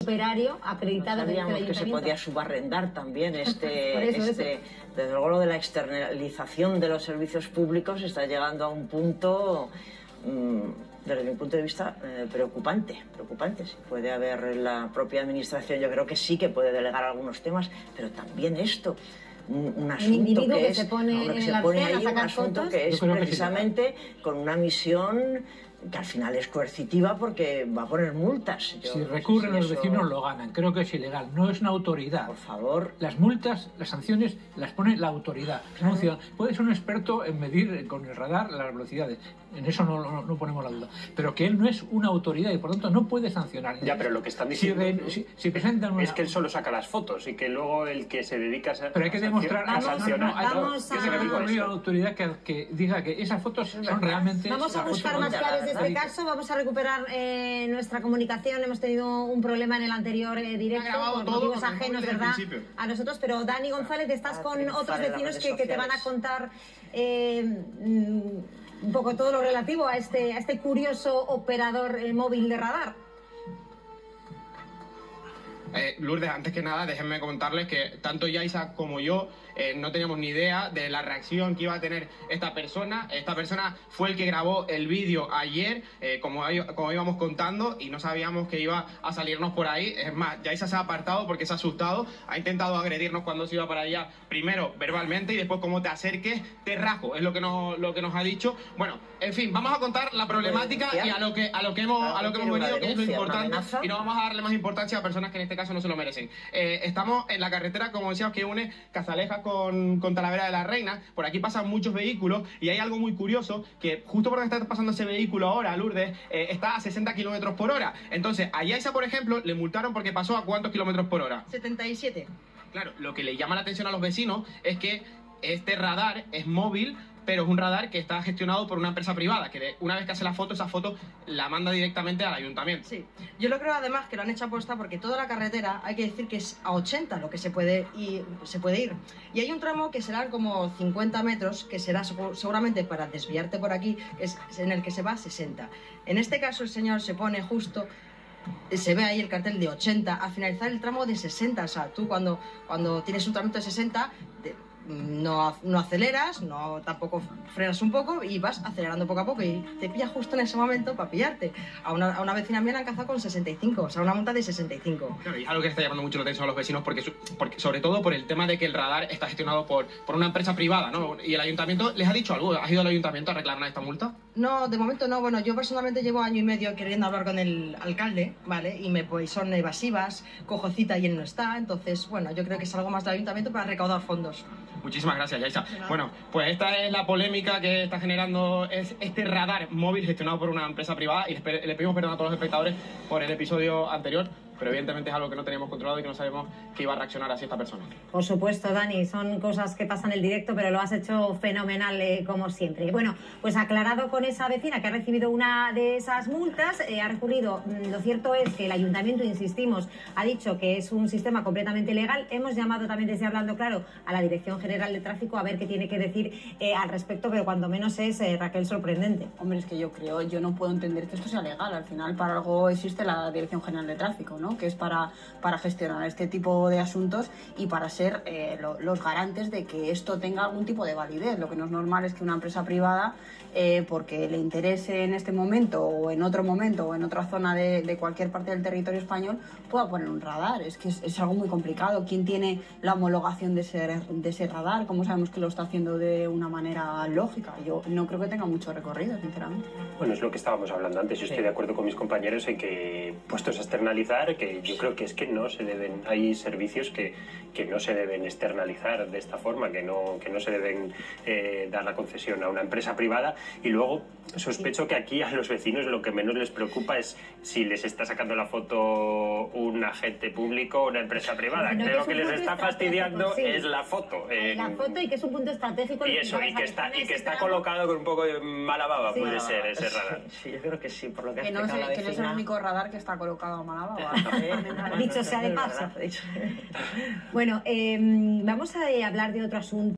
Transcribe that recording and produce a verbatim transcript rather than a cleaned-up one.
operario acreditado. No sabíamos que se podía subarrendar también este, eso, este eso. Desde luego lo de la externalización de los servicios públicos está llegando a un punto, mmm, desde mi punto de vista, eh, preocupante, preocupante. Si puede haber la propia administración, yo creo que sí que puede delegar algunos temas, pero también esto. Un, un asunto que, que es, se pone, no, que en se el pone arcén ahí, un asunto fotos. que es precisamente que con una misión que al final es coercitiva porque va a poner multas. Yo si no recurren si los eso... vecinos lo ganan, creo que es ilegal, no es una autoridad. Por favor. Las multas, las sanciones las pone la autoridad. Claro. No, puede ser un experto en medir con el radar las velocidades, en eso no, no, no ponemos la duda, pero que él no es una autoridad y por tanto no puede sancionar. Ya, pero lo que están diciendo si, si, si presentan una... es que él solo saca las fotos y que luego el que se dedica a, pero hay que demostrar a sancionar vamos a, a... a... la autoridad que, que diga que esas fotos son realmente... Vamos a buscar más claves de este caso, vamos a recuperar eh, nuestra comunicación. Hemos tenido un problema en el anterior eh, directo por motivos ajenos, ¿verdad?, a nosotros, pero Dani González, estás con otros vecinos que, que te van a contar eh, un poco todo lo relativo a este, a este curioso operador eh, móvil de radar. Eh, Lourdes, antes que nada, déjenme contarles que tanto Yaisa como yo eh, no teníamos ni idea de la reacción que iba a tener esta persona. Esta persona fue el que grabó el vídeo ayer, eh, como, como íbamos contando, y no sabíamos que iba a salirnos por ahí. Es más, Yaisa se ha apartado porque se ha asustado, ha intentado agredirnos cuando se iba para allá, primero verbalmente y después como te acerques, te rajo, es lo que nos, lo que nos ha dicho. Bueno, en fin, vamos a contar la problemática y a lo que, a lo que hemos, a lo que hemos venido, que es lo importante, y no vamos a darle más importancia a personas que en este caso no se lo merecen. Eh, estamos en la carretera, como decíamos, que une Cazalejas con, con Talavera de la Reina. Por aquí pasan muchos vehículos y hay algo muy curioso, que justo por donde está pasando ese vehículo ahora, Lourdes, eh, está a sesenta kilómetros por hora. Entonces, a Yaisa, por ejemplo, le multaron porque pasó a ¿cuántos kilómetros por hora? setenta y siete. Claro, lo que le llama la atención a los vecinos es que este radar es móvil, pero es un radar que está gestionado por una empresa privada, que de, una vez que hace la foto, esa foto la manda directamente al ayuntamiento. Sí, yo lo creo además que lo han hecho aposta porque toda la carretera hay que decir que es a ochenta lo que se puede ir, se puede ir. Y hay un tramo que será como cincuenta metros, que será seguramente para desviarte por aquí, es en el que se va a sesenta. En este caso el señor se pone justo... Se ve ahí el cartel de ochenta, a finalizar el tramo de sesenta. O sea, tú cuando, cuando tienes un tramo de sesenta... De, No, no aceleras, no tampoco frenas un poco y vas acelerando poco a poco y te pilla justo en ese momento para pillarte. A una, a una vecina mía la han cazado con sesenta y cinco, o sea, una multa de sesenta y cinco. Claro, y es algo que está llamando mucho la atención a los vecinos porque, porque sobre todo por el tema de que el radar está gestionado por, por una empresa privada, ¿no? Y el ayuntamiento, ¿les ha dicho algo? ¿Has ido al ayuntamiento a reclamar esta multa? No, de momento no. Bueno, yo personalmente llevo año y medio queriendo hablar con el alcalde, ¿vale? Y me pues son evasivas, cojo cita y él no está, entonces, bueno, yo creo que es algo más del ayuntamiento para recaudar fondos. Muchísimas gracias, Yaisa. Bueno, pues esta es la polémica que está generando es este radar móvil gestionado por una empresa privada y le pedimos perdón a todos los espectadores por el episodio anterior, pero evidentemente es algo que no teníamos controlado y que no sabemos que iba a reaccionar así esta persona. Por supuesto, Dani, son cosas que pasan en el directo, pero lo has hecho fenomenal, eh, como siempre. Bueno, pues aclarado con esa vecina que ha recibido una de esas multas, eh, ha recurrido. Lo cierto es que el ayuntamiento, insistimos, ha dicho que es un sistema completamente legal. Hemos llamado también desde Hablando Claro a la Dirección General de Tráfico a ver qué tiene que decir eh, al respecto, pero cuando menos es, eh, Raquel, sorprendente. Hombre, es que yo creo, yo no puedo entender que esto sea legal. Al final, para algo existe la Dirección General de Tráfico, ¿no? Que es para, para gestionar este tipo de asuntos y para ser eh, lo, los garantes de que esto tenga algún tipo de validez. Lo que no es normal es que una empresa privada, eh, porque le interese en este momento o en otro momento o en otra zona de, de cualquier parte del territorio español, pueda poner un radar. Es que es, es algo muy complicado. ¿Quién tiene la homologación de ese, de ese radar? ¿Cómo sabemos que lo está haciendo de una manera lógica? Yo no creo que tenga mucho recorrido, sinceramente. Bueno, es lo que estábamos hablando antes. Yo estoy de acuerdo con mis compañeros en que, puestos a externalizar, que yo creo que es que no se deben, hay servicios que, que no se deben externalizar de esta forma, que no, que no se deben eh, dar la concesión a una empresa privada. Y luego sospecho que aquí a los vecinos lo que menos les preocupa es si les está sacando la foto un agente público o una empresa privada. No, creo que, que les está fastidiando sí. es la foto. Eh, la foto y que es un punto estratégico. Y eso, y que está, y que está colocado con un poco de mala baba, sí. Puede ser ese radar. Sí, sí, yo creo que sí, por lo que, que no sé, que no es el único radar que está colocado a mala baba. Dicho sea de paso. Bueno, eh, vamos a hablar de otro asunto.